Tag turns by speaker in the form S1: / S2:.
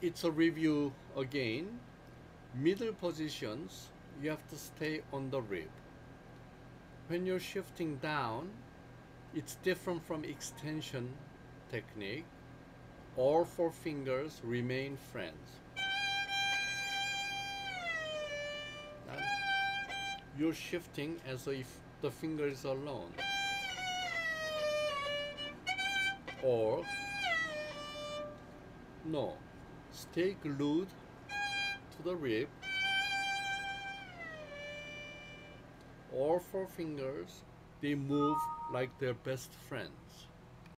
S1: it's a review again. Middle positions, you have to stay on the rib. When you're shifting down, it's different from extension technique. All four fingers remain friends. You're shifting as if the finger is alone. Or, no, stay glued to the rib. All four fingers, they move like they're best friends.